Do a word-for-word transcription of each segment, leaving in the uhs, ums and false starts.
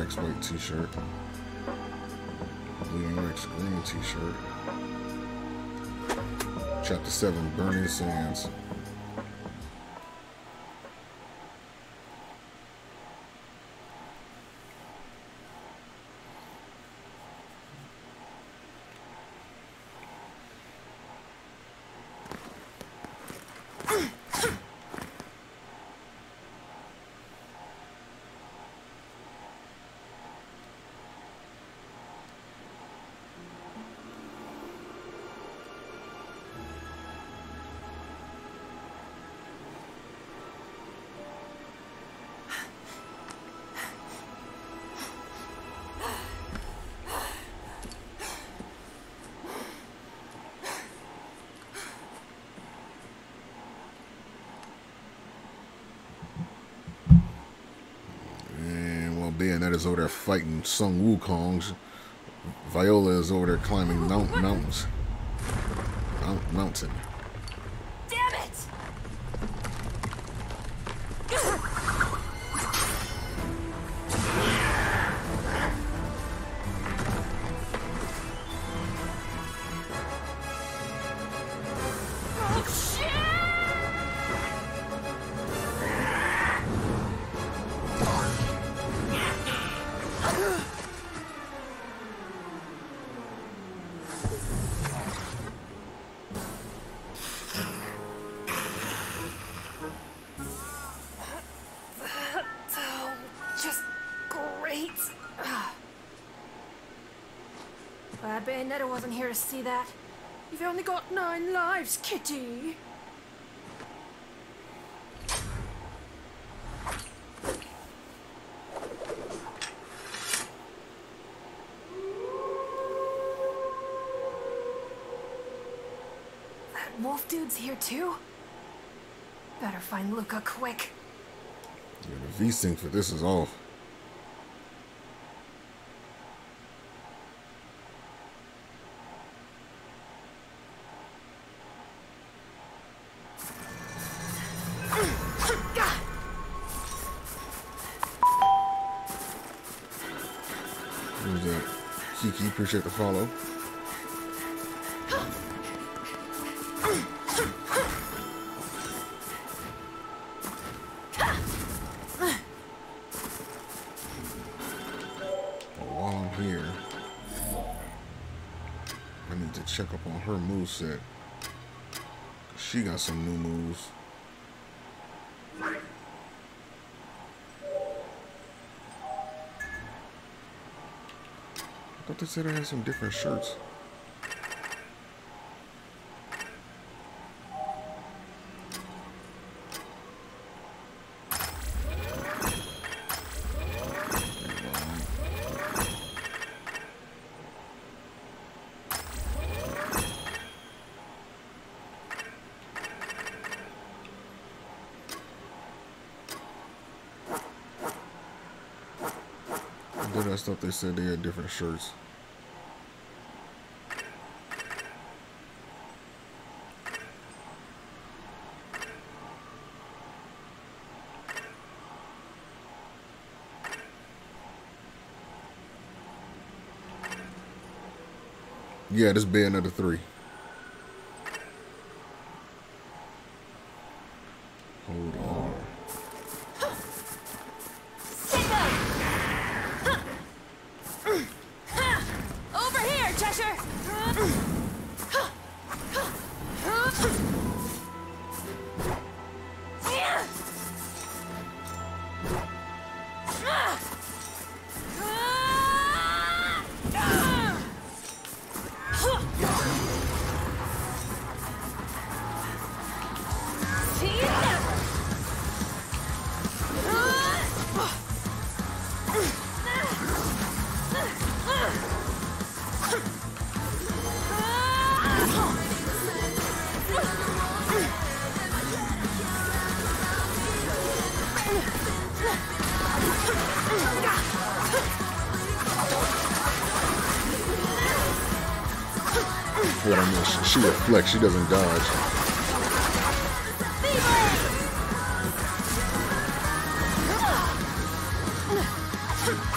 Rex white t-shirt. Bleeding Rex green t-shirt. Chapter seven, Burning Sands. Bayonetta's over there fighting Sun Wukongs. Viola is over there climbing mount mountains. Mount mountain. Damn it! Glad Bayonetta wasn't here to see that. You've only got nine lives, kitty. That wolf dude's here too? Better find Luca quick. Yeah, the V-Sync for this is off. Who's that? Kiki, appreciate the follow. While I'm here, I need to check up on her moveset. She got some new moves. I thought they said I had some different shirts. I thought they said they had different shirts. Yeah, this Bayonetta three. Hold on. Over here, Cheshire! What I mean, she, she reflects, she doesn't dodge.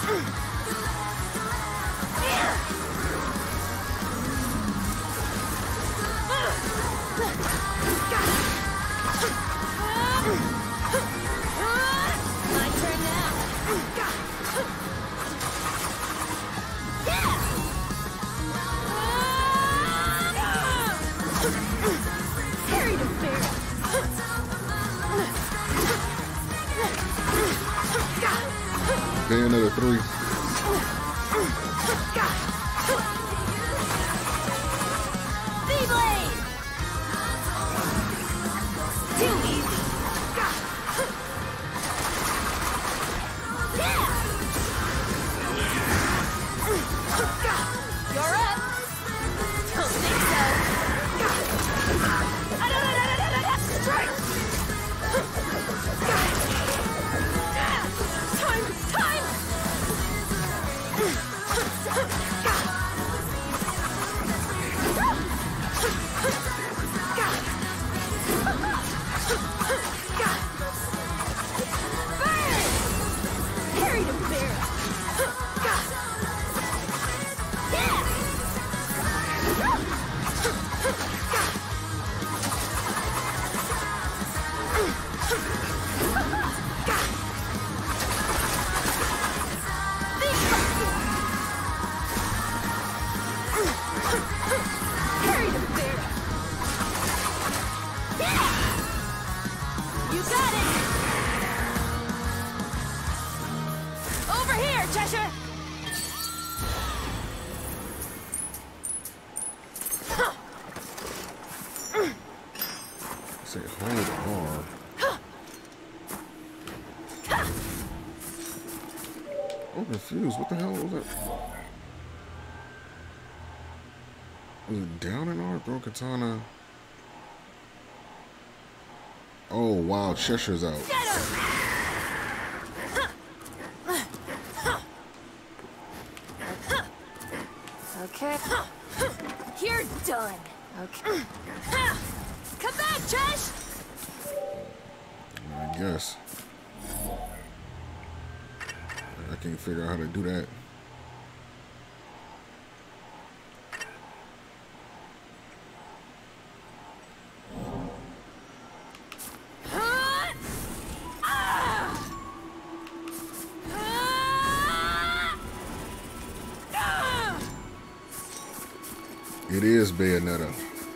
My turn now. Harry the bear. Bayonetta three. Beyblade. Too easy. You're up. Don't think so. Strike. Time, time. Harry the bear. Harry the bear. You got it. Over here, Cheshire. Say hold R. I'm confused. What the hell was that? Was it down in R? Throw katana. Oh wow, Cheshire's out. Get him. Okay. You're done. Okay. Come back, Chesh. I guess. I can't figure out how to do that. It is Bayonetta.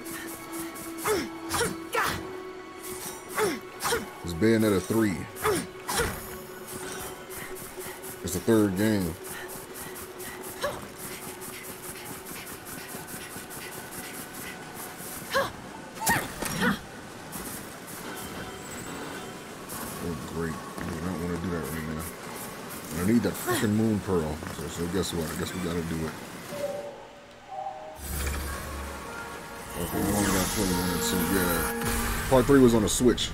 It's Bayonetta three. It's the third game. Oh, great. I do not want to do that right now. I need that freaking moon pearl. So, so guess what? I guess we gotta do it. Okay, we only got twenty minutes, so yeah. Part three was on the Switch.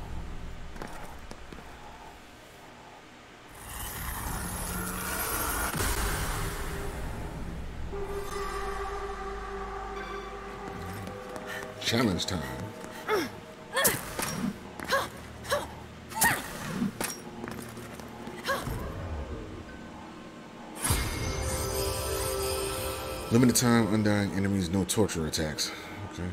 Challenge time. Limited time, undying enemies, no torture attacks. Okay.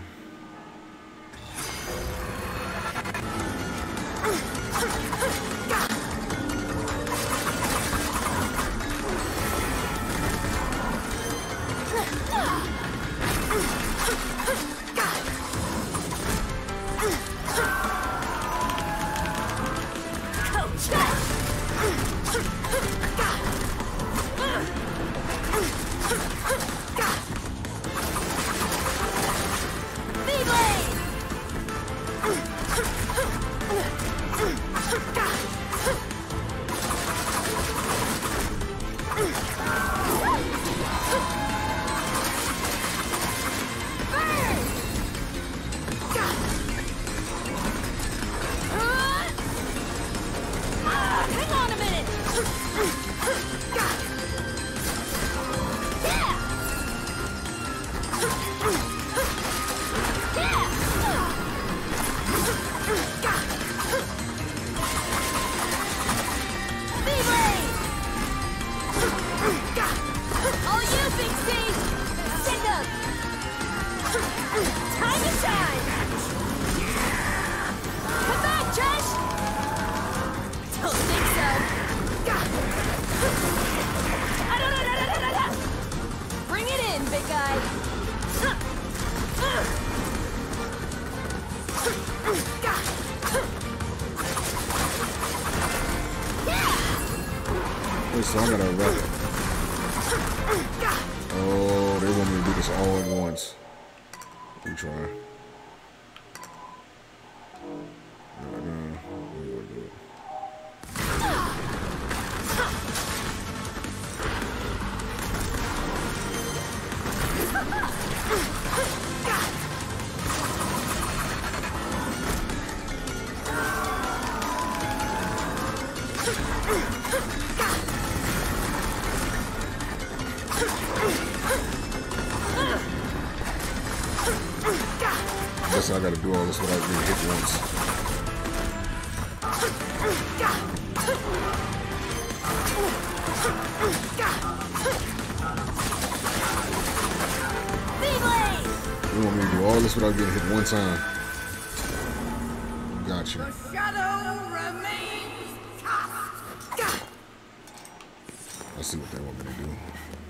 So I gotta wrap it. Oh, they want me to do this all at once. Let me try. No, no, we gonna do it. I guess I gotta do all this without being hit once. You want me to do all this without getting hit one time? Gotcha. The shadow remains cast. I see what they want me to do.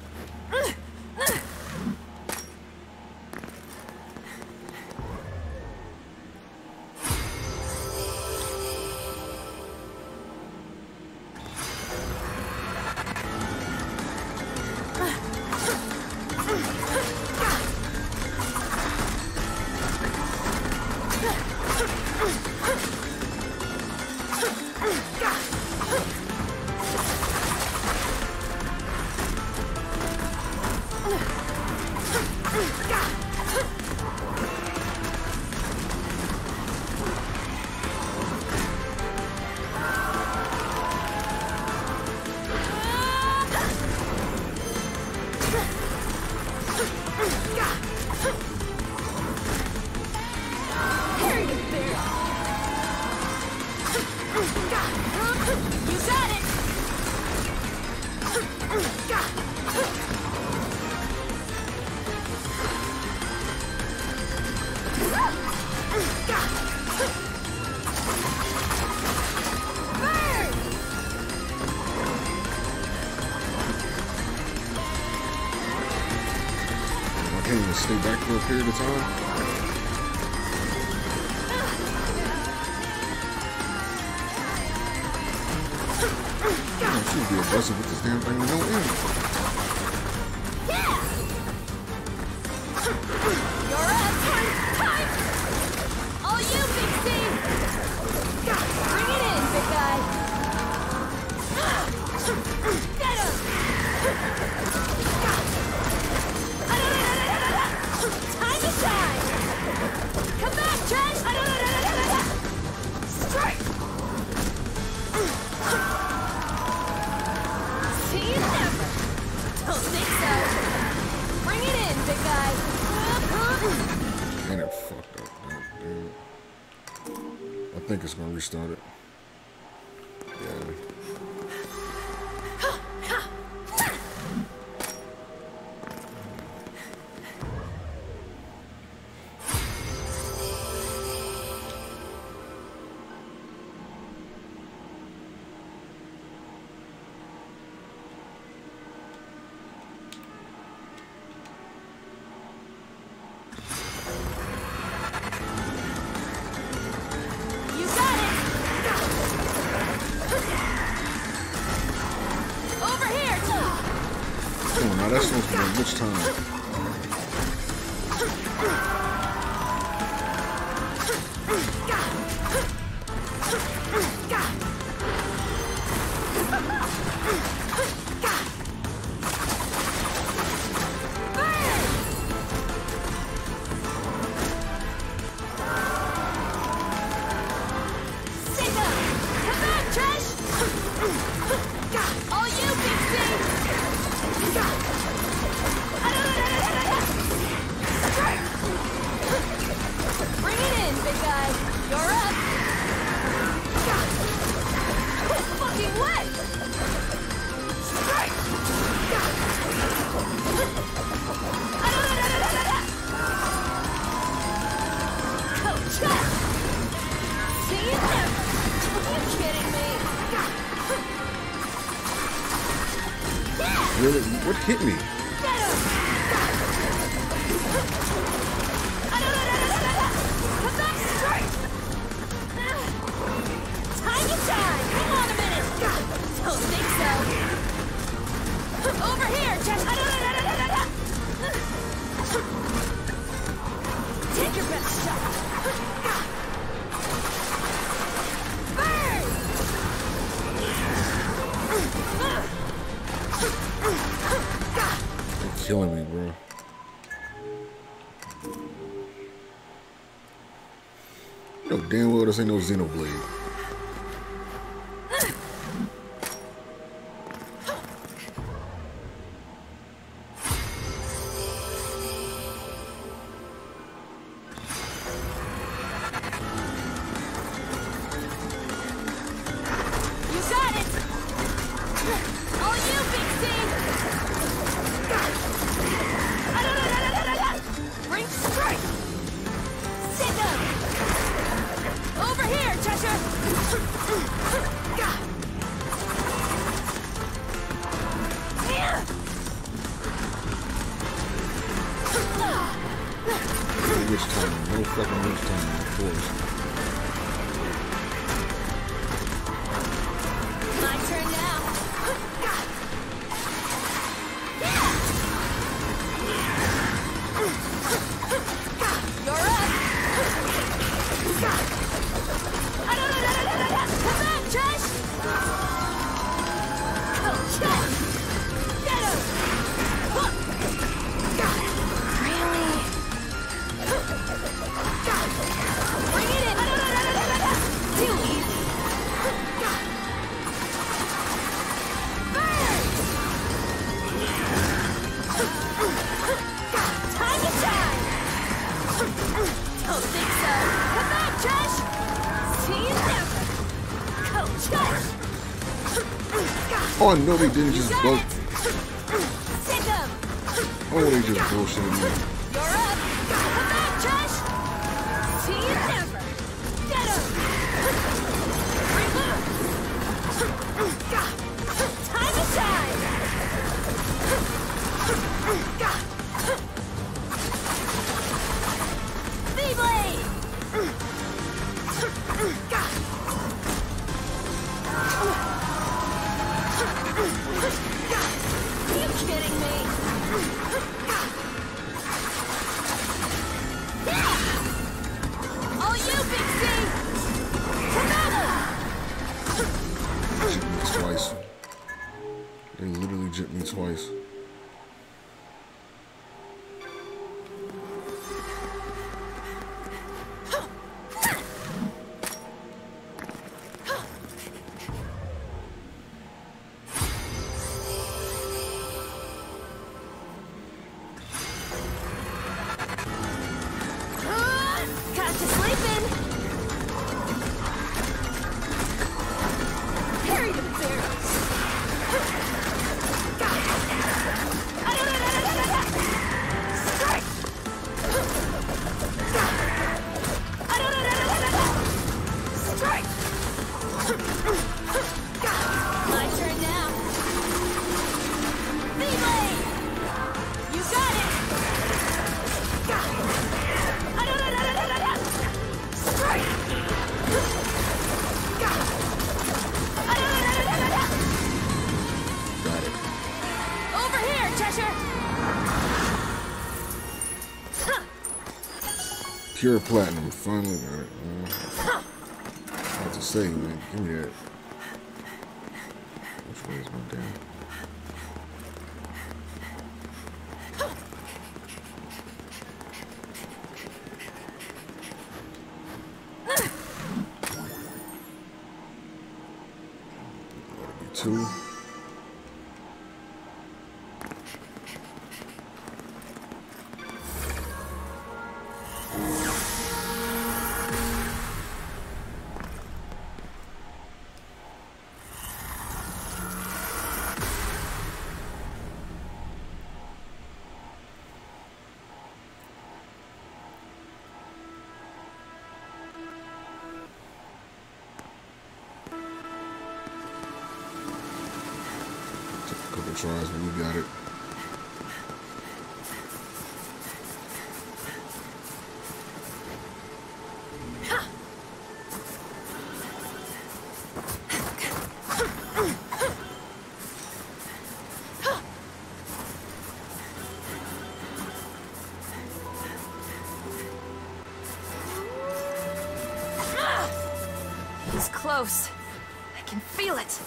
I can't even stay back for a period of time. Damn, she would be a busted with this damn thing with no end. You're up. Time. All you, Big Steve. Bring it in, big guy. Get him. Time to shine! Come back, Trent! Strike! See you never! Don't think so! Bring it in, big guy! And it fucked up. Damn, damn. I think it's gonna restart it. Yeah. Now that's supposed to be which time? Really? What hit me? Time to shine! Hang on a minute! Don't think so! killing me, bro. You know damn well this ain't no Xenoblade. Witch time, no fucking witch time, of course. My turn now. You're up. Come back, Trish. Oh, Trish. Get him. Really? Bring it in! Too easy! Burn! Time to shine! Don't think so! Come back, Trish! See you never! Go, Trish! Oh, no, they didn't just bull. Take him! Oh, they just bullshitted me. You're up! Come back, Trish! See you never! Get him! Remove! Time to shine! V-Blade! Are you kidding me? All you, Big C! Jit me twice. They literally jit me twice. Got you sleeping! Carry the barrels! Strike! Strike! My turn now! V-Blade! You got it! Strike! Got it. Over here, Cheshire! Pure platinum. Finally got it. Uh, I have to say, man, give me that. Which way is my damn? That'll be two. Took a couple tries, but we got it. He's close. I can feel it.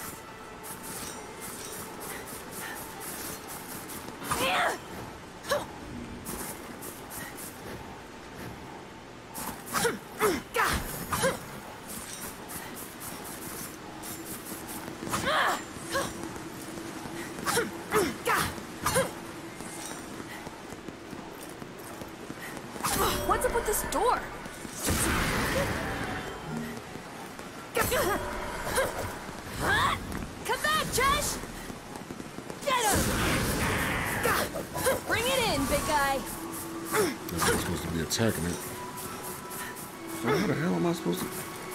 with this door? Come back, Trish! Get him! Bring it in, big guy. Guess I'm supposed to be attacking it. So how the hell am I supposed to?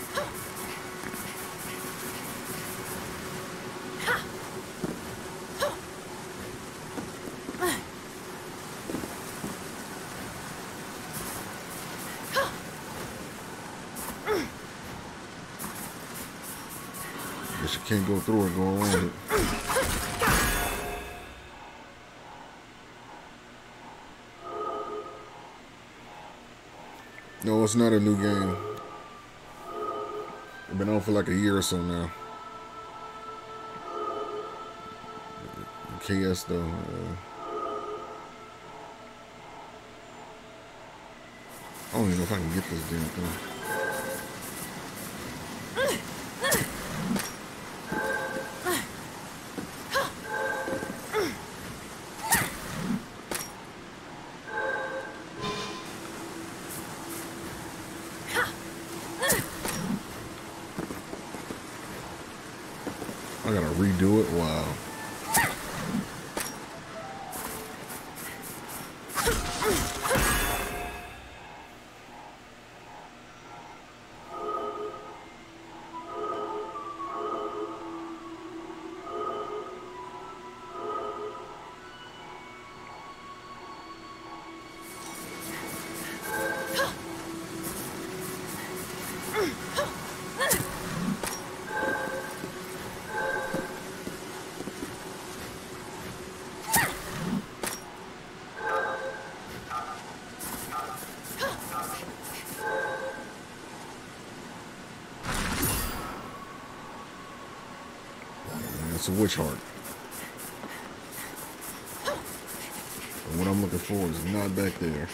Guess you can't go through it, go around it. No, it's not a new game. It's been on for like a year or so now. K S though. Uh, I don't even know if I can get this damn thing. I gotta redo it. Wow. It's a witch heart. And what I'm looking for is not back there.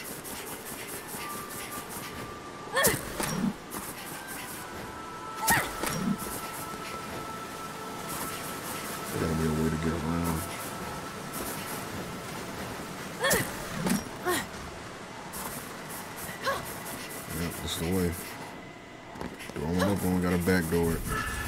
There gotta be a way to get around. Yep, that's the way. Throwing up when we gotta backdoor it.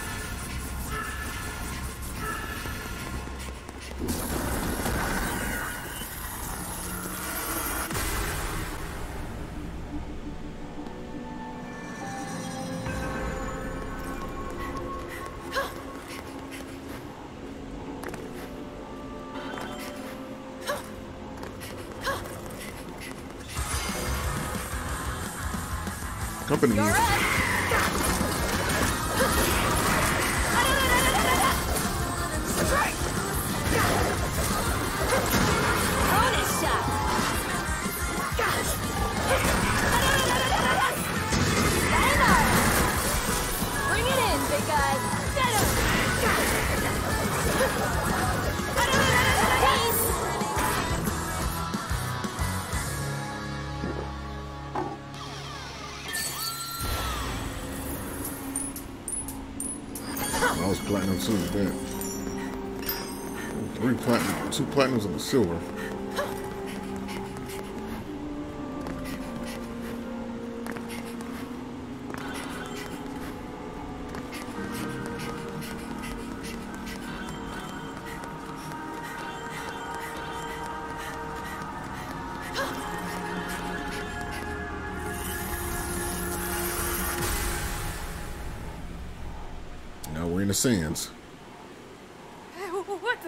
Company. You're up. Bonus shot. Bring it in, big guy. Get him. Peace. I was platinum too with that. Three platinum, two platinums and a silver. Now we're in the sands. What the?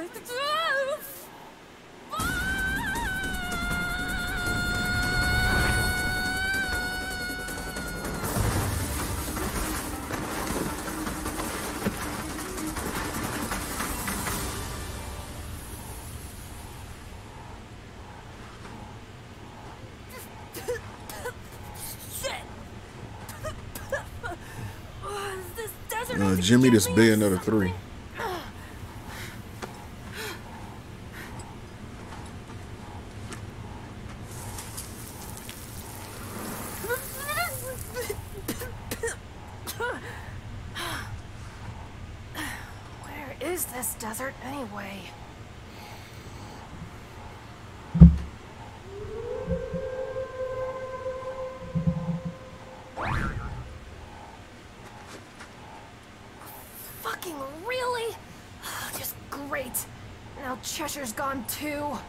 Uh, Jimmy, this Bay another three. Where is this desert anyway? Great. Now Cheshire's gone too.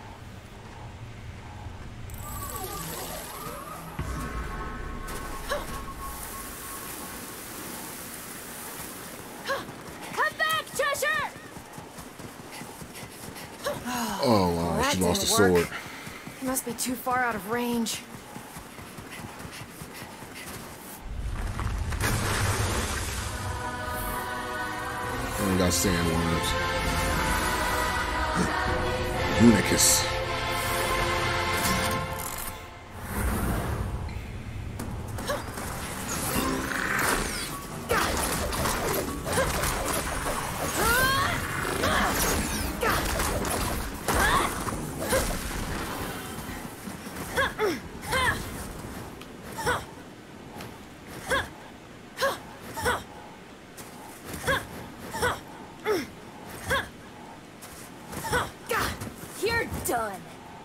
Come back, Cheshire! Oh, wow, Well, she that lost the didn't work. sword. He must be too far out of range. Only got sandworms. Unicus. You're done.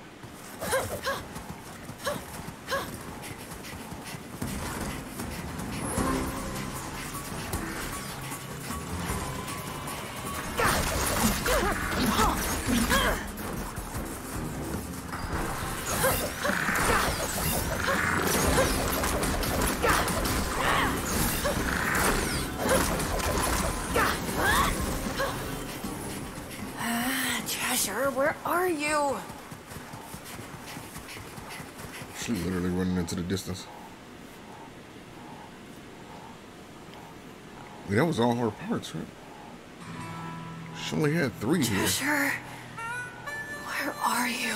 Cheshire, where are you? She literally running into the distance. Yeah, that was all her parts, right? She only had three here. Cheshire, where are you?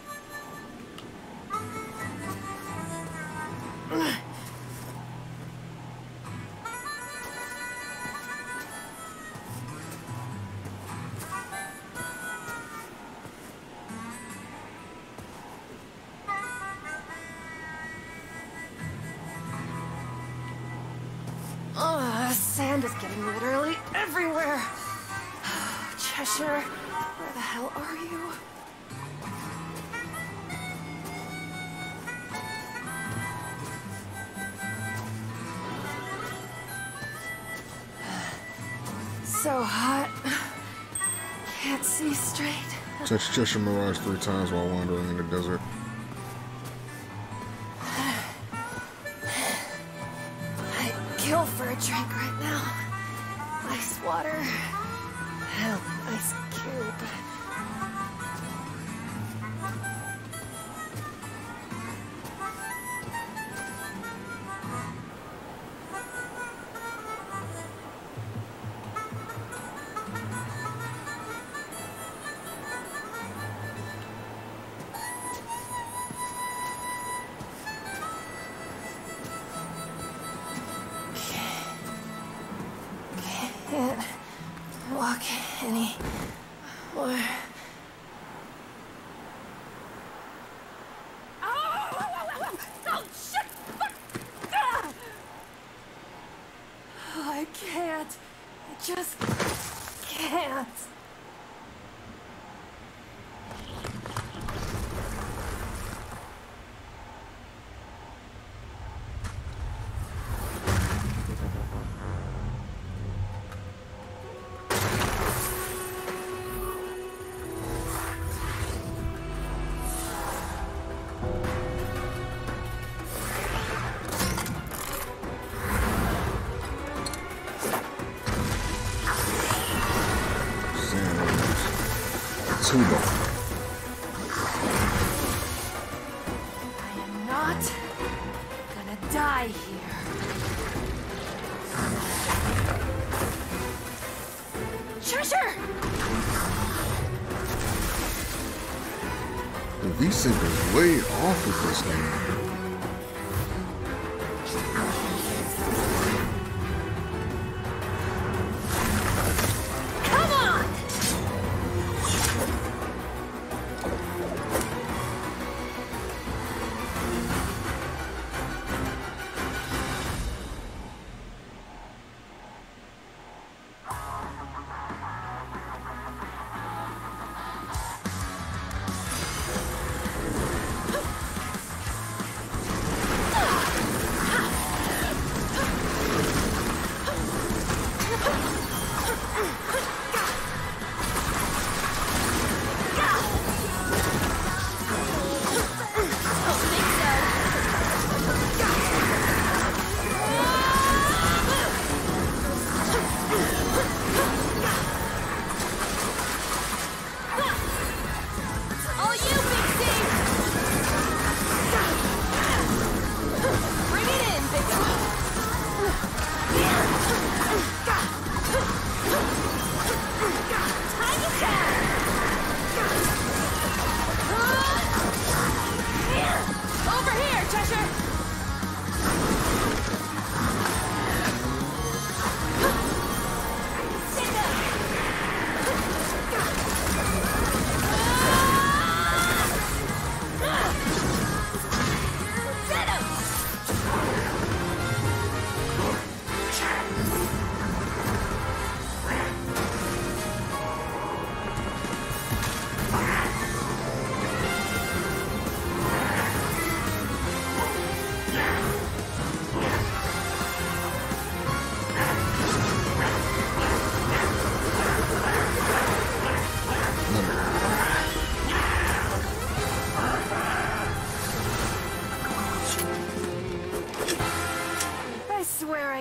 Oh, sand is getting literally everywhere. Cheshire, where the hell are you? So hot. Can't see straight. Touched Cheshire Mirage three times while wandering in the desert. I'd kill for a drink right now. Ice water. Hell, ice cube. Can't walk any more. Oh, shit! Ah! Oh, I can't. I just can't. Tuba. I am not gonna die here. Cheshire! The V-Sync is way off with this game.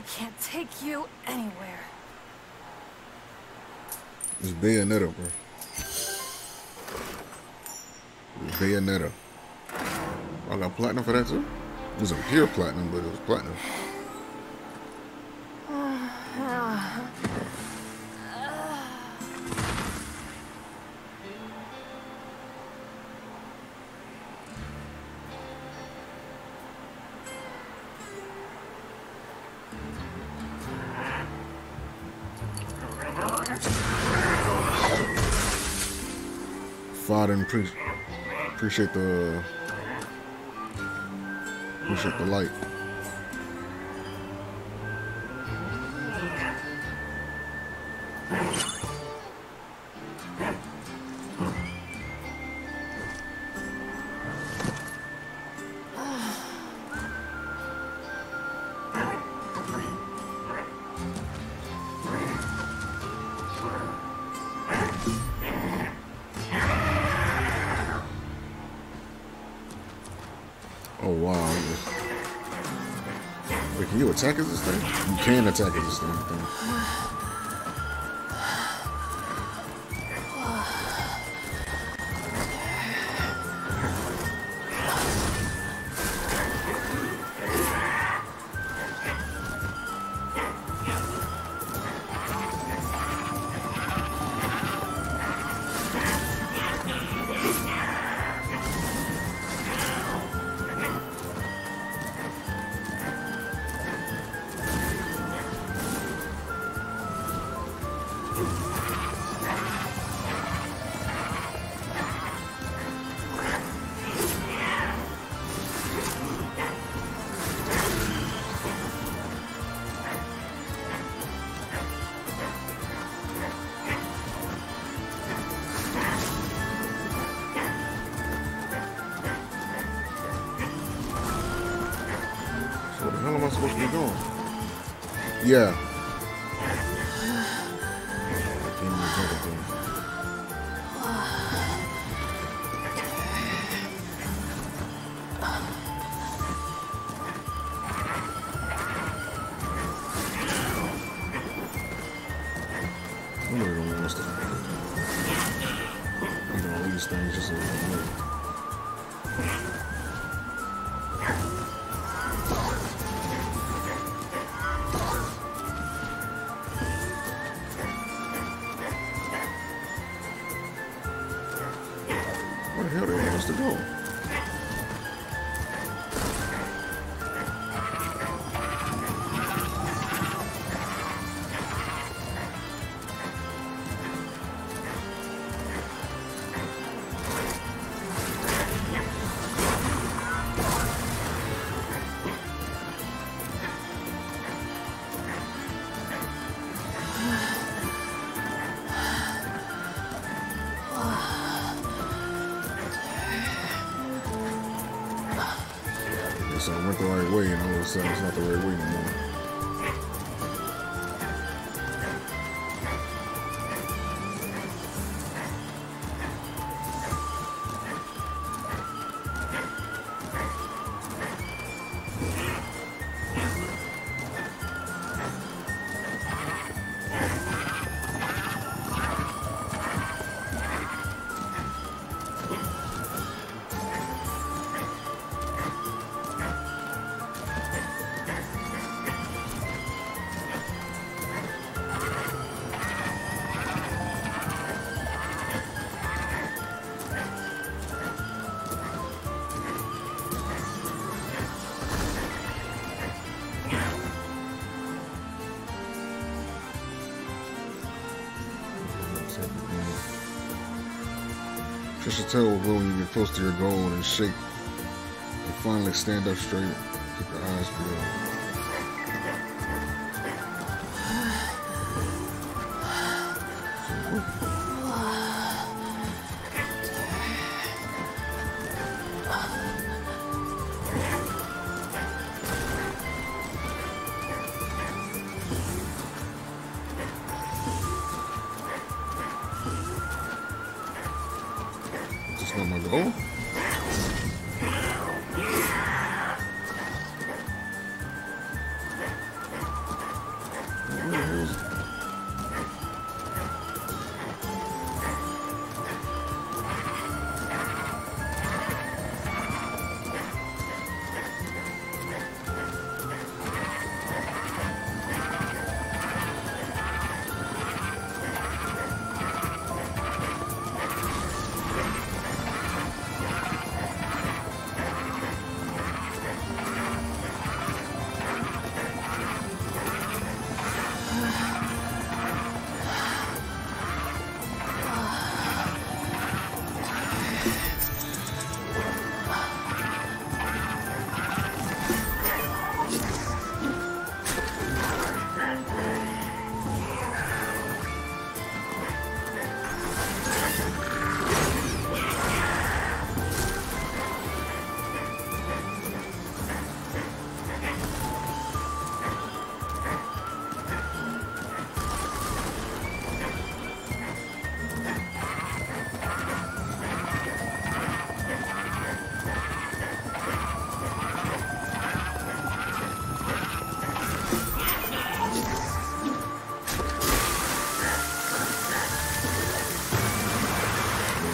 can't take you anywhere. It's Bayonetta, bro. It's Bayonetta. I got platinum for that too? It was a pure platinum, but it was platinum. Father, and pre appreciate the appreciate the light. Oh wow. Wait, can you attack as this thing? You can attack as this thing. thing. Where the hell am I supposed to be going? Yeah. I really don't want us to eat all these things just so we can live. Where the hell do they want us to go? So I went the right way, and all of a sudden it's not the right way anymore. Just a tail will grow when you get close to your goal and shake. And finally stand up straight. Keep your eyes peeled. Just not my goal.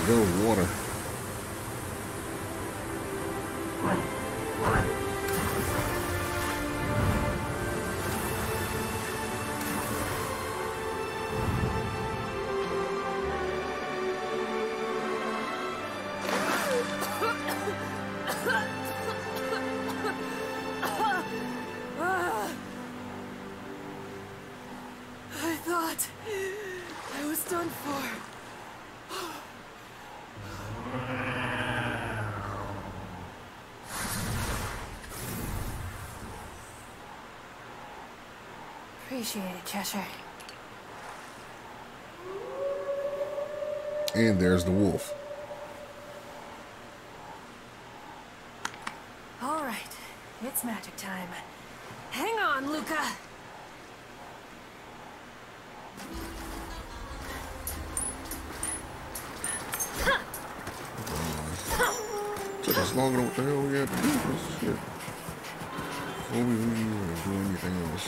Go water. I thought I was done for. Appreciate it, Cheshire. And there's the wolf. All right, it's magic time. Hang on, Luca. Took us longer than what the hell we had to do this shit. Before we leave or do anything else.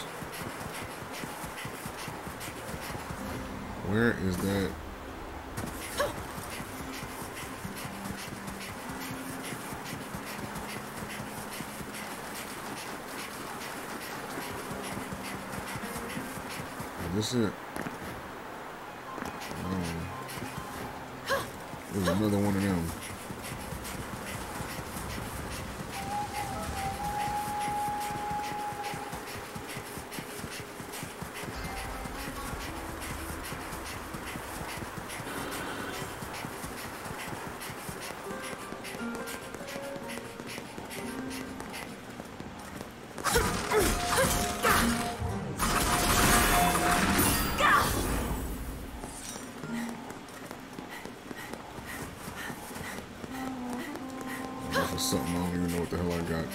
Where is that? Is this it? No. There's another one of them. Something I don't even know what the hell I got.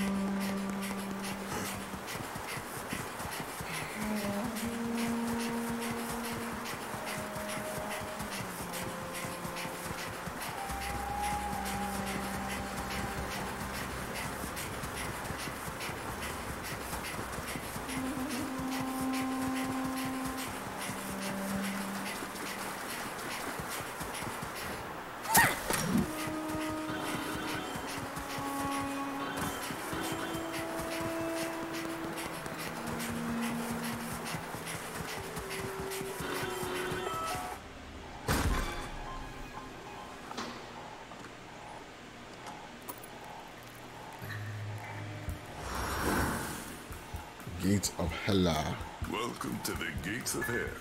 Gates of Hela. Welcome to the Gates of Hell.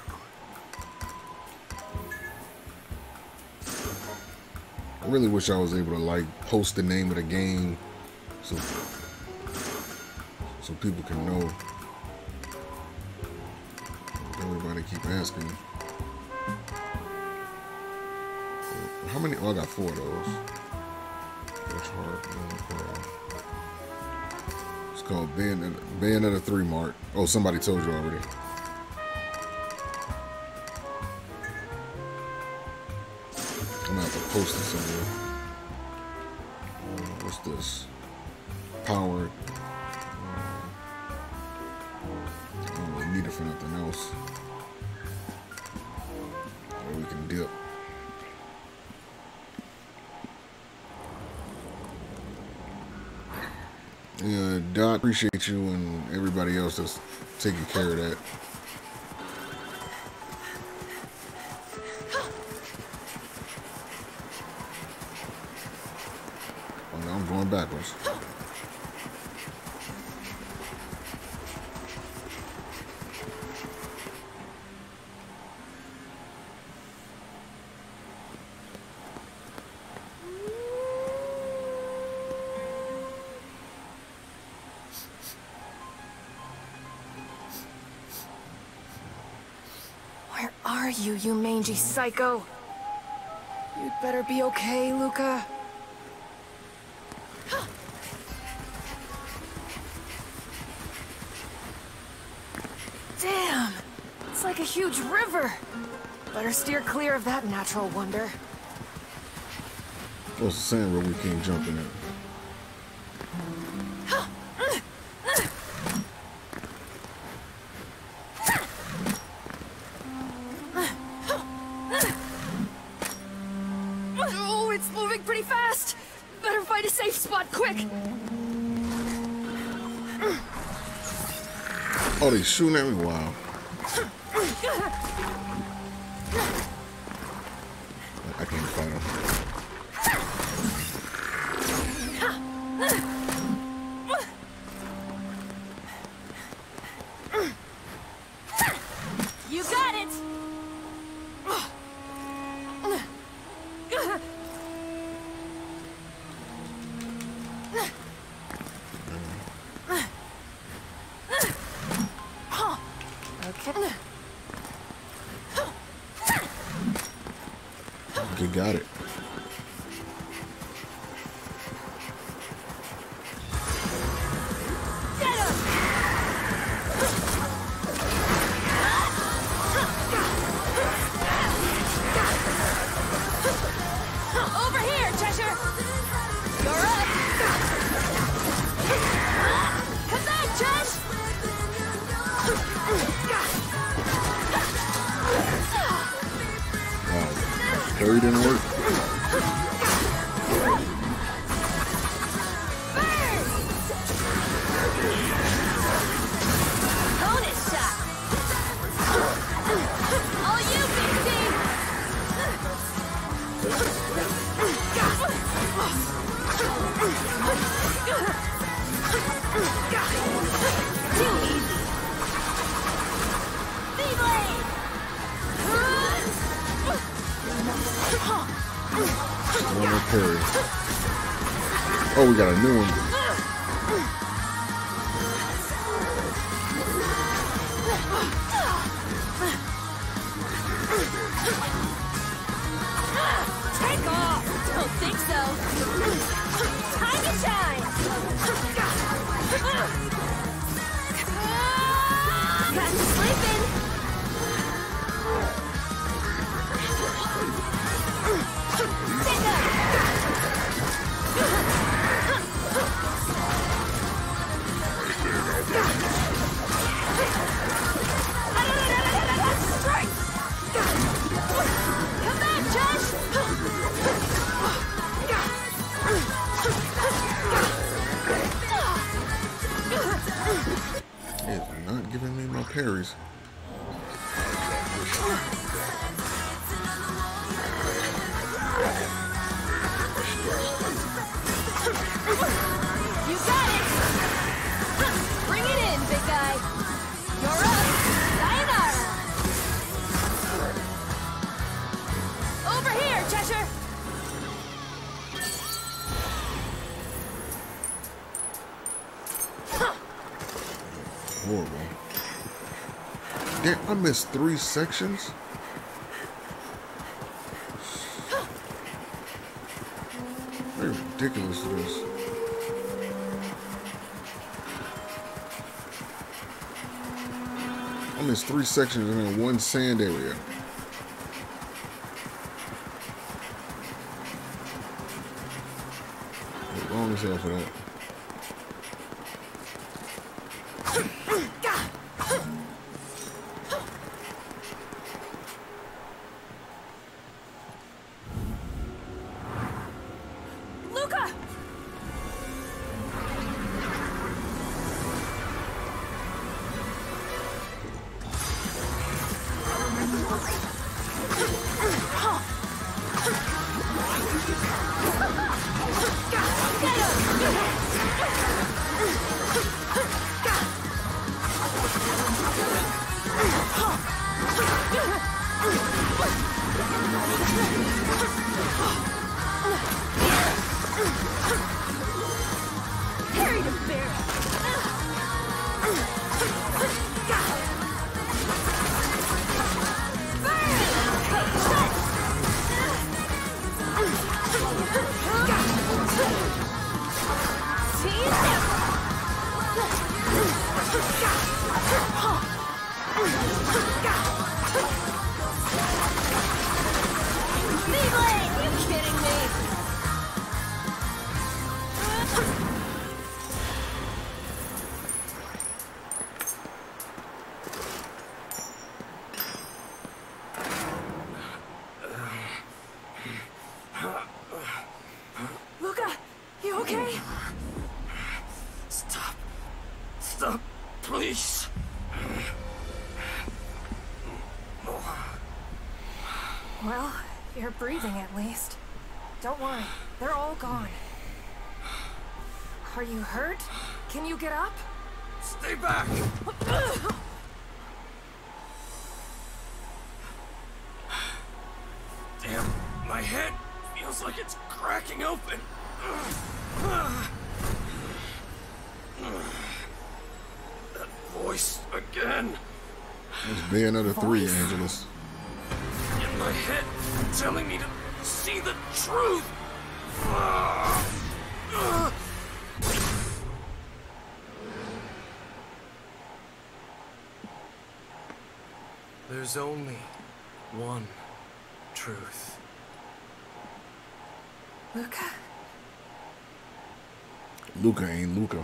I really wish I was able to like post the name of the game so so people can know. Everybody keep asking. How many? Oh, I got four of those. Which heart? It's called Bayonetta, Bayonetta three Mark. Oh, somebody told you already. I'm gonna have to post it somewhere. Uh, what's this? Powered. Uh, I don't really need it for nothing else. Or we can dip. Yeah, Dot, appreciate you and everybody else that's taking care of that. Oh no, I'm going backwards. Where are you, you mangy psycho? You'd better be okay, Luca. Damn! It's like a huge river. Better steer clear of that natural wonder. Oh, it's the sand where we can't jump in it. Oh, it's moving pretty fast. Better find a safe spot, quick. Oh, they shooting at me? Wow. I can't fight them. You got it. Okay. You got it. Over here, Cheshire. You're up. Come back, Chesh. Wow. Parry didn't work. Bonus shot. All you, Big D. Too easy. V-Blade. One more parry. Oh, we got a new one. Take off. Don't think so. Time to shine. Got you sleeping. Take up. Strike. Come back, Josh. It's not giving me my parries. You got it. Bring it in, big guy. You're up. Sayonara. Over here, Cheshire. Horrible. Damn, I missed three sections. Very ridiculous it is. I missed three sections and then one sand area. Wrong as hell for that. Luca! Harry the bear! V-Blade! You kidding me? Luca, you okay? Stop. Stop, please. Well, you're breathing at least. Don't worry, they're all gone. Are you hurt? Can you get up? Stay back. Damn, my head feels like it's cracking open. That voice again. It's Bayonetta three, Angelus. In my head, telling me to see the truth. There's only one truth. Luca? Luca ain't Luca.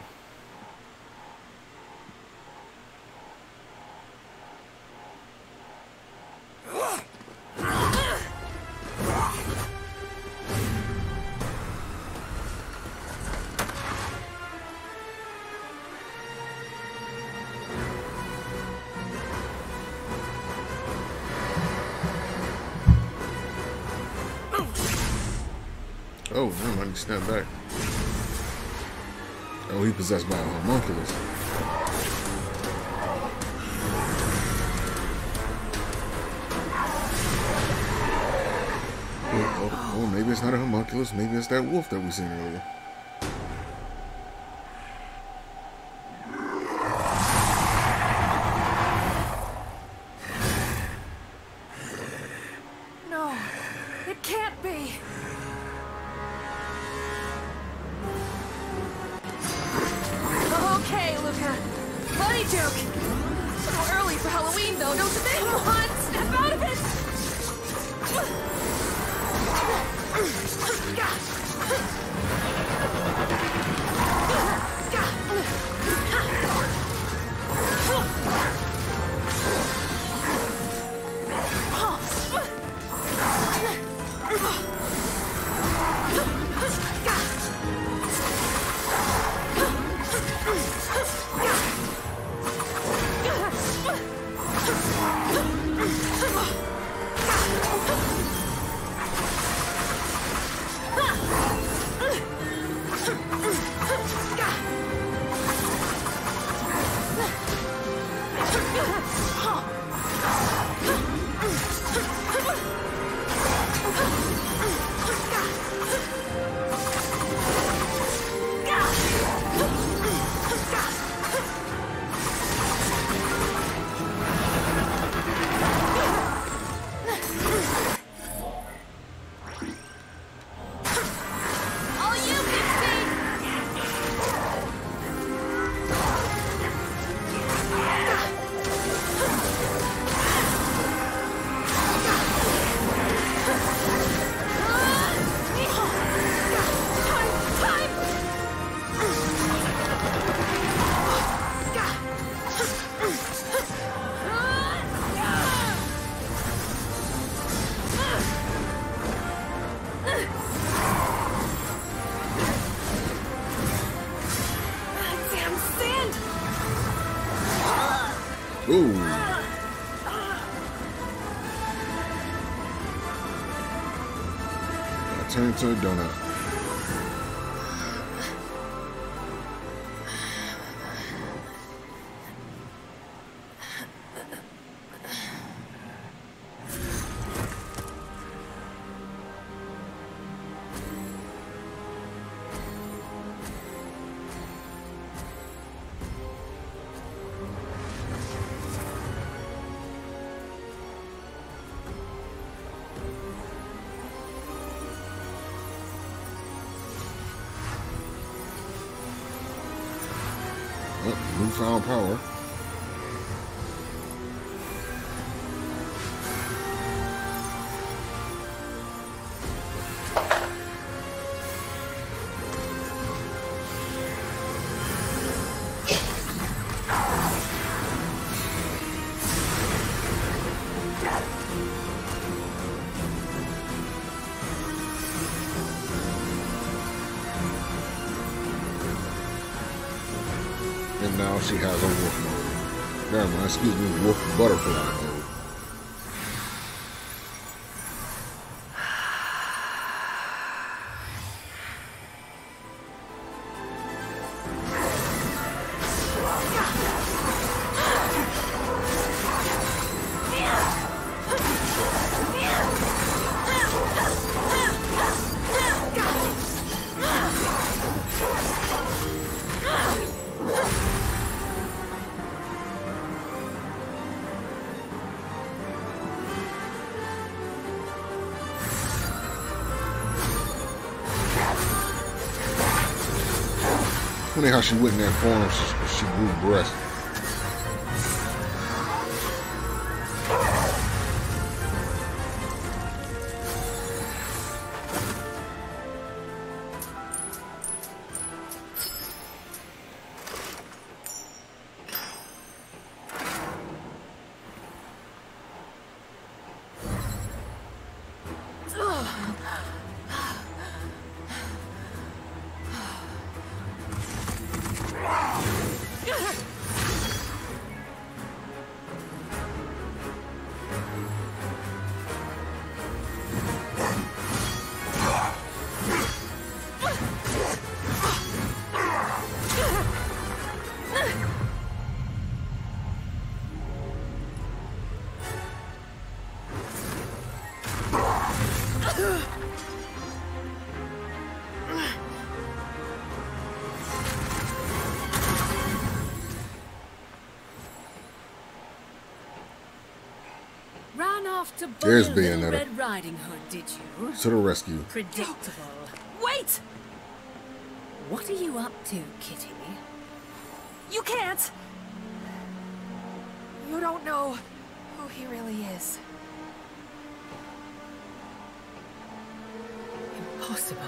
Oh, never mind, he snapped back. Oh, he possessed by a homunculus. Oh, oh, oh, maybe it's not a homunculus, maybe it's that wolf that we seen earlier. No, it can't be. Okay, Luca. Funny joke. A little early for Halloween, though, don't you think? Come on, snap out of it! Ooh. I turned into a donut. Oh, newfound power. and now she has a wolf mode. Never mind, excuse me, wolf butterfly mode. Funny how she went in that form, she, she grew breasts. Ran off to There's bully Bayonetta. Red Riding Hood, did you? To the rescue. Predictable. Wait! What are you up to, Kitty? You can't! You don't know who he really is. Impossible.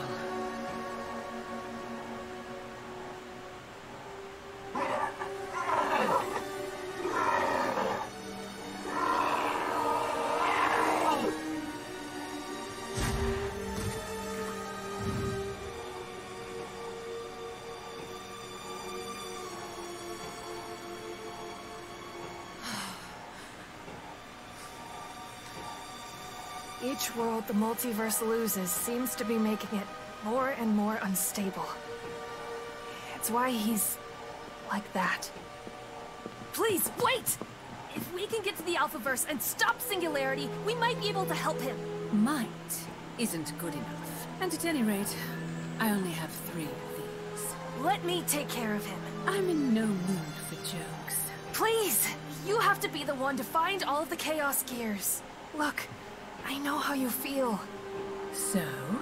Each world the multiverse loses seems to be making it more and more unstable. It's why he's like that. Please, wait! If we can get to the Alphaverse and stop Singularity, we might be able to help him. Might isn't good enough. And at any rate, I only have three of these. Let me take care of him. I'm in no mood for jokes. Please! You have to be the one to find all of the Chaos Gears. Look, I know how you feel, So?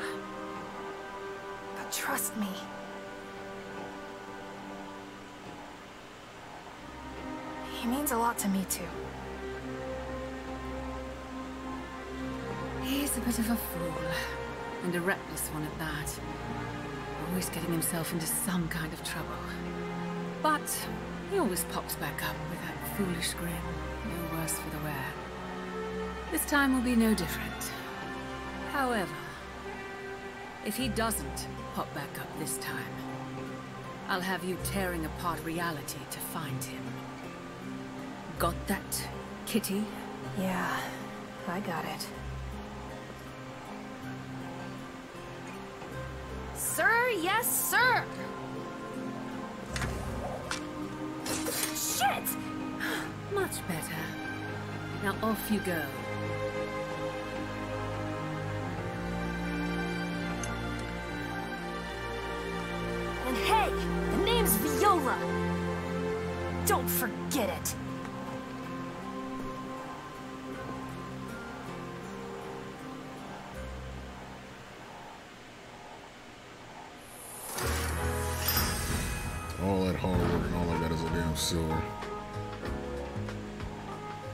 but trust me. He means a lot to me, too. He's a bit of a fool. And a reckless one at that. Always getting himself into some kind of trouble. But he always pops back up with that foolish grin. No worse for the wear. This time will be no different. However, if he doesn't pop back up this time, I'll have you tearing apart reality to find him. Got that, Kitty? Yeah, I got it. Sir, yes, sir! Shit! Much better. Now off you go. And hey, the name's Viola! Don't forget it! All that hard work and all I got is a damn silver.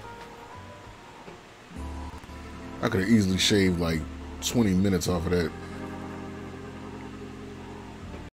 I could have easily shaved like twenty minutes off of that